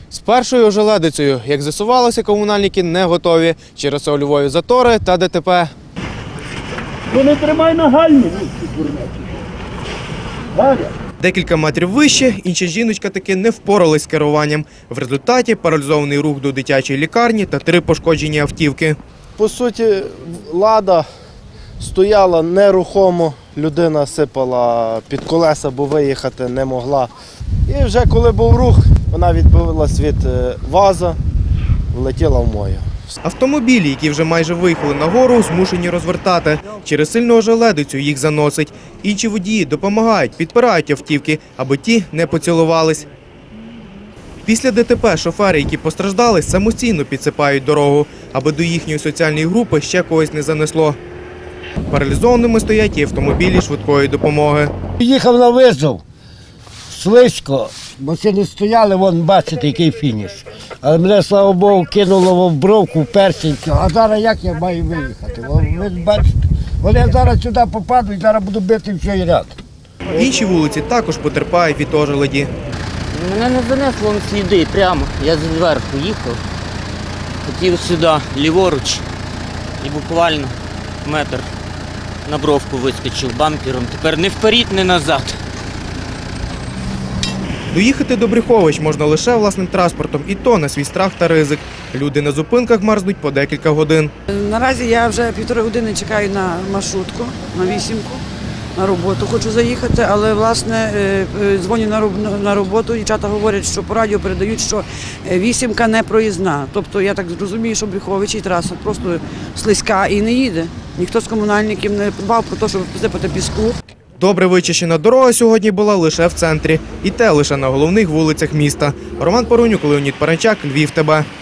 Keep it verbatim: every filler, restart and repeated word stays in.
З першою ожеледицею, як з'ясувалося, комунальники не готові через Львові затори та ДТП. Ну не тримай на гальмі. Декілька метрів вище інша жіночка таки не впоралась з керуванням. В результаті паралізований рух до дитячої лікарні та три пошкоджені автівки. По суті, лада стояла нерухомо, людина сипала під колеса, бо виїхати не могла. І вже коли був рух, вона відбилась від ваза, влетіла в мою. Автомобілі, які вже майже виїхали на гору, змушені розвертати. Через сильну ожеледицю їх заносить. Інші водії допомагають, підпирають автівки, аби ті не поцілувались. Після ДТП шофери, які постраждали, самостійно підсипають дорогу, аби до їхньої соціальної групи ще когось не занесло. Паралізованими стоять і автомобілі швидкої допомоги. Їхав на визов, слизько, машини стояли, вон бачите, який фініш. Але мене, слава Богу, кинуло в бровку, в персень. А зараз як я маю виїхати? Ви бачите, вони зараз сюди попадуть, зараз буду бити в цей ряд. Інші вулиці також потерпають від ожеледі. Мене не занесло на сліди прямо. Я зверху їхав, хотів сюди, ліворуч, і буквально метр на бровку вискочив бампером. Тепер не вперед, не назад. Доїхати до Брюхович можна лише власним транспортом, і то на свій страх та ризик. Люди на зупинках мерзнуть по декілька годин. Наразі я вже півтори години чекаю на маршрутку, на вісімку, на роботу хочу заїхати, але, власне, дзвоню на роботу, дівчата говорять, що по радіо передають, що вісімка не проїзна. Тобто, я так розумію, що Брюхович і траса просто слизька і не їде. Ніхто з комунальників не дбав про те, щоб посипати піску. Добре вичищена дорога сьогодні була лише в центрі. І те лише на головних вулицях міста. Роман Парунюк, Леонід Паранчак, Львів, ТБ.